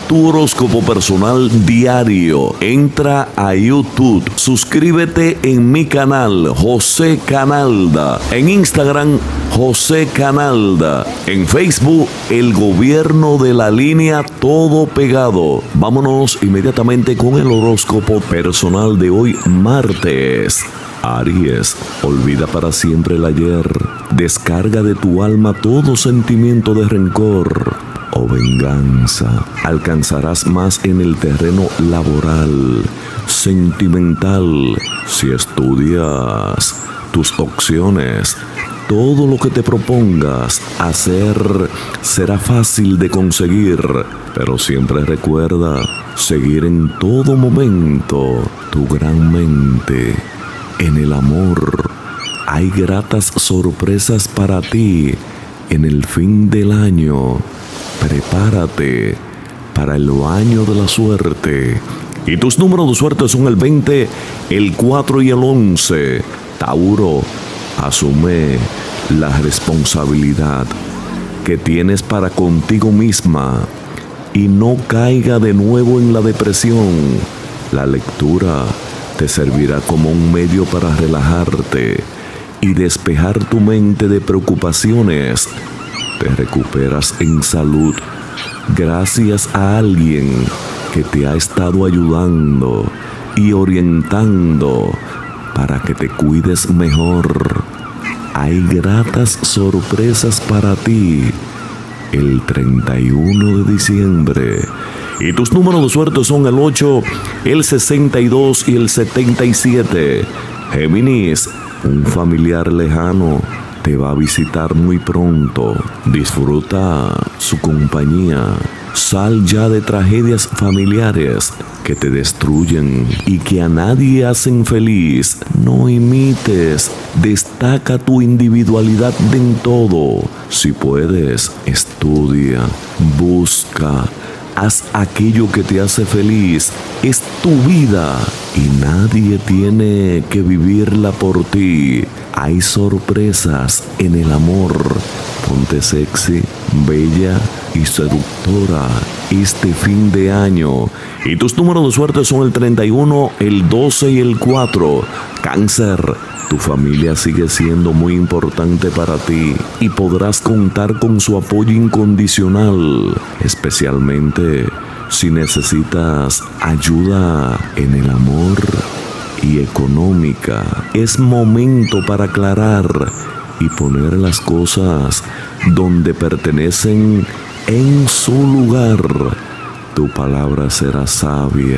tu horóscopo personal diario. Entra a YouTube, suscríbete en mi canal José Canalda, en Instagram José Canalda, en Facebook El Gobierno de la Línea, todo pegado. Vámonos inmediatamente con el horóscopo personal de hoy, martes. Aries, olvida para siempre el ayer. Descarga de tu alma todo sentimiento de rencor o venganza. Alcanzarás más en el terreno laboral, sentimental. Si estudias tus opciones, todo lo que te propongas hacer será fácil de conseguir, pero siempre recuerda seguir en todo momento tu gran mente. En el amor hay gratas sorpresas para ti en el fin del año. Prepárate para el baño de la suerte. Y tus números de suerte son el 20, el 4 y el 11. Tauro, asume la responsabilidad que tienes para contigo misma y no caiga de nuevo en la depresión. La lectura te servirá como un medio para relajarte y despejar tu mente de preocupaciones. Te recuperas en salud gracias a alguien que te ha estado ayudando y orientando para que te cuides mejor. Hay gratas sorpresas para ti el 31 de diciembre. Y tus números de suerte son el 8, el 62 y el 77. Géminis, un familiar lejano te va a visitar muy pronto. Disfruta su compañía. Sal ya de tragedias familiares que te destruyen y que a nadie hacen feliz. No imites. Destaca tu individualidad en todo. Si puedes, estudia, busca. Haz aquello que te hace feliz. Es tu vida y nadie tiene que vivirla por ti. Hay sorpresas en el amor. Ponte sexy, bella y seductora este fin de año. Y tus números de suerte son el 31, el 12 y el 4. Cáncer, tu familia sigue siendo muy importante para ti y podrás contar con su apoyo incondicional, especialmente si necesitas ayuda en el amor y económica. Es momento para aclarar y poner las cosas donde pertenecen en su lugar. Tu palabra será sabia,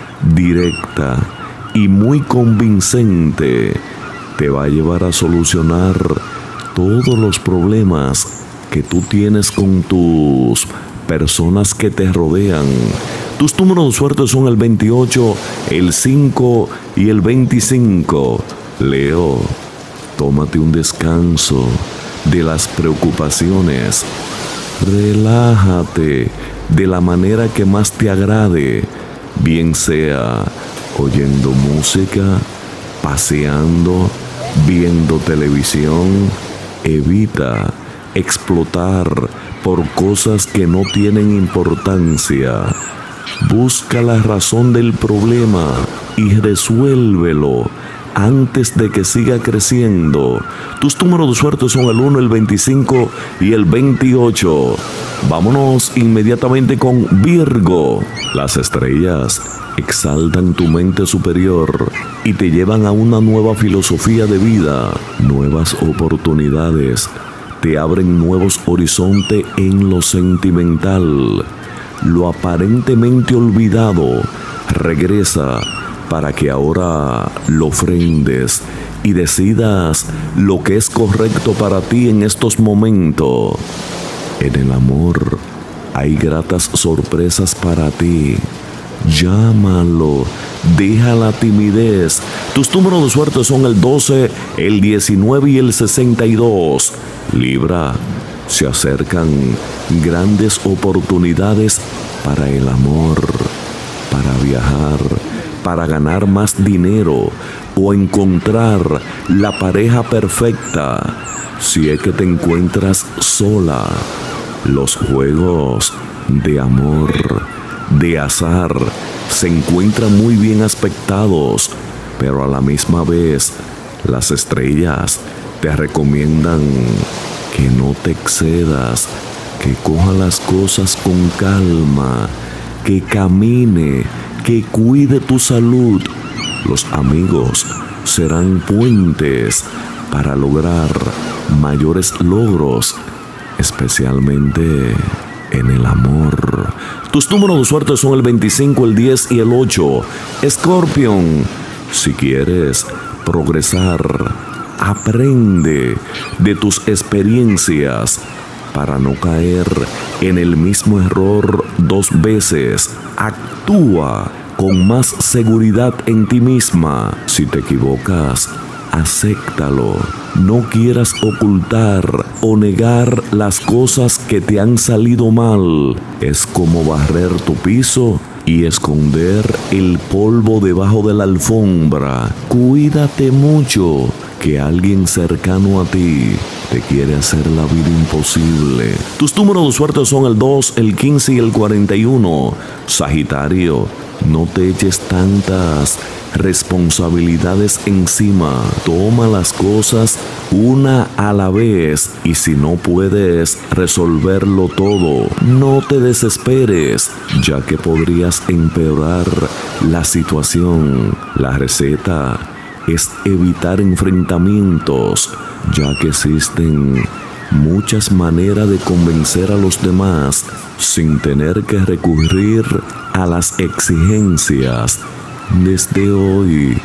directa y muy convincente. Te va a llevar a solucionar todos los problemas que tú tienes con tus personas que te rodean. Tus números de suerte son el 28, el 5 y el 25. Leo, tómate un descanso de las preocupaciones. Relájate de la manera que más te agrade, bien sea oyendo música, paseando, viendo televisión. Evita explotar por cosas que no tienen importancia. Busca la razón del problema y resuélvelo antes de que siga creciendo. Tus números de suerte son el 1, el 25 y el 28. Vámonos inmediatamente con Virgo. Las estrellas exaltan tu mente superior y te llevan a una nueva filosofía de vida. Nuevas oportunidades te abren nuevos horizontes en lo sentimental. Lo aparentemente olvidado regresa para que ahora lo ofrendes y decidas lo que es correcto para ti en estos momentos. En el amor hay gratas sorpresas para ti. Llámalo, deja la timidez. Tus números de suerte son el 12, el 19 y el 62. Libra, se acercan grandes oportunidades para el amor, para viajar, para ganar más dinero o encontrar la pareja perfecta. Si es que te encuentras sola, los juegos de amor de azar se encuentran muy bien aspectados, pero a la misma vez las estrellas te recomiendan que no te excedas, que coja las cosas con calma, que camine, que cuide tu salud. Los amigos serán puentes para lograr mayores logros, especialmente en el amor. Tus números de suerte son el 25, el 10 y el 8. Escorpión, si quieres progresar, aprende de tus experiencias para no caer en el mismo error 2 veces. Actúa con más seguridad en ti misma. Si te equivocas, acéptalo. No quieras ocultar o negar las cosas que te han salido mal. Es como barrer tu piso y esconder el polvo debajo de la alfombra. Cuídate mucho, que alguien cercano a ti te quiere hacer la vida imposible. Tus números de suerte son el 2, el 15 y el 41. Sagitario, no te eches tantas responsabilidades encima. Toma las cosas una a la vez, y si no puedes resolverlo todo, no te desesperes, ya que podrías empeorar la situación. La receta es evitar enfrentamientos, ya que existen muchas maneras de convencer a los demás sin tener que recurrir a las exigencias. Desde hoy,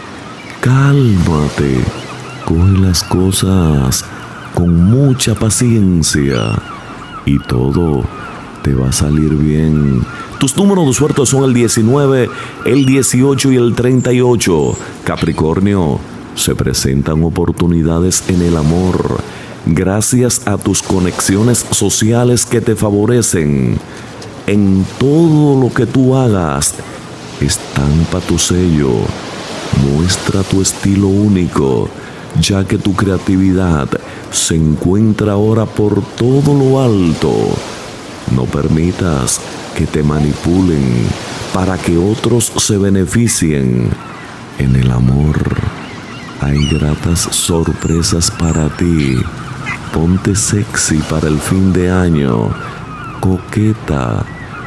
cálmate, coge las cosas con mucha paciencia y todo te va a salir bien. Tus números de suerte son el 19, el 18 y el 38. Capricornio, se presentan oportunidades en el amor gracias a tus conexiones sociales que te favorecen. En todo lo que tú hagas, estampa tu sello, muestra tu estilo único, ya que tu creatividad se encuentra ahora por todo lo alto. No permitas que te manipulen para que otros se beneficien. En el amor hay gratas sorpresas para ti. Ponte sexy para el fin de año, coqueta,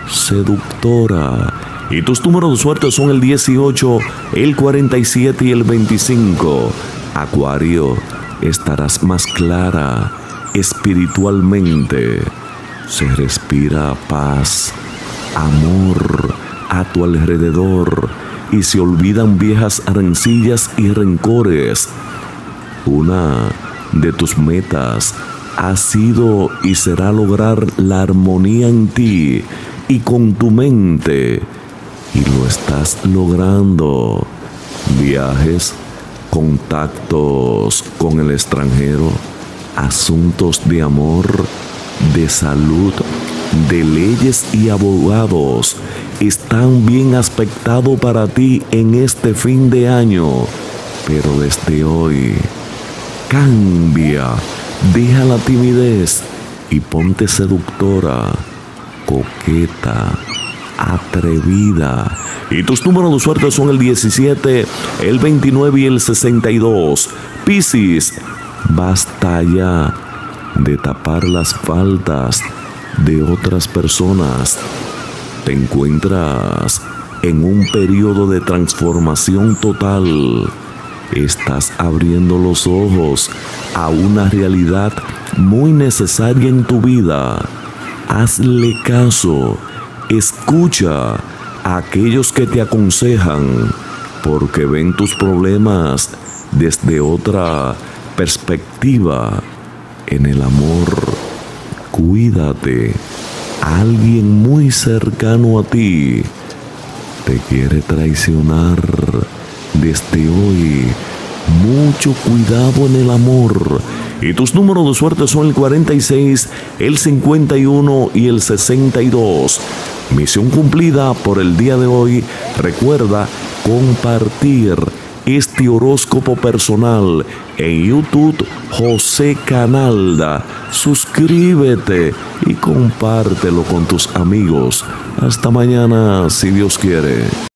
seductora. Y tus números de suerte son el 18, el 47 y el 25. Acuario, estarás más clara espiritualmente. Se respira paz, amor a tu alrededor y se olvidan viejas rencillas y rencores. Una de tus metas ha sido y será lograr la armonía en ti y con tu mente, y lo estás logrando. Viajes, contactos con el extranjero, asuntos de amor, de salud, de leyes y abogados están bien aspectados para ti en este fin de año. Pero desde hoy, cambia, deja la timidez y ponte seductora, coqueta, atrevida. Y tus números de suerte son el 17, el 29 y el 62. Piscis, basta ya de tapar las faltas de otras personas. Te encuentras en un periodo de transformación total. Estás abriendo los ojos a una realidad muy necesaria en tu vida. Hazle caso, escucha a aquellos que te aconsejan, porque ven tus problemas desde otra perspectiva. En el amor, cuídate. Alguien muy cercano a ti te quiere traicionar. Desde hoy, mucho cuidado en el amor. Y tus números de suerte son el 46, el 51 y el 62. Misión cumplida por el día de hoy. Recuerda compartir este horóscopo personal en YouTube, José Canalda. Suscríbete y compártelo con tus amigos. Hasta mañana, si Dios quiere.